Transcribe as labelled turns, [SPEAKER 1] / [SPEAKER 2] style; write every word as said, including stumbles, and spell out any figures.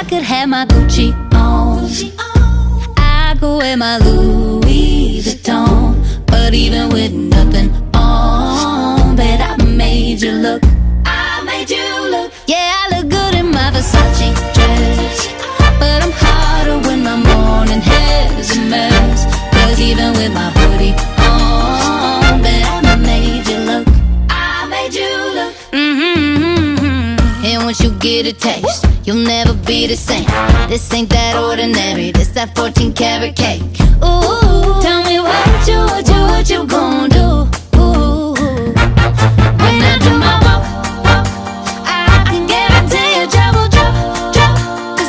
[SPEAKER 1] could have my Gucci on, I could wear my Louis Vuitton, but even with nothing on, bet I made you look. I made you look. Yeah, I look good in my Versace dress, but I'm hotter when my morning hair's a mess. Cause even with my hoodie on, bet I made you look. I made you look. Mm-hmm. And once you get a taste, you'll never be the same. This ain't that ordinary, this that fourteen karat cake.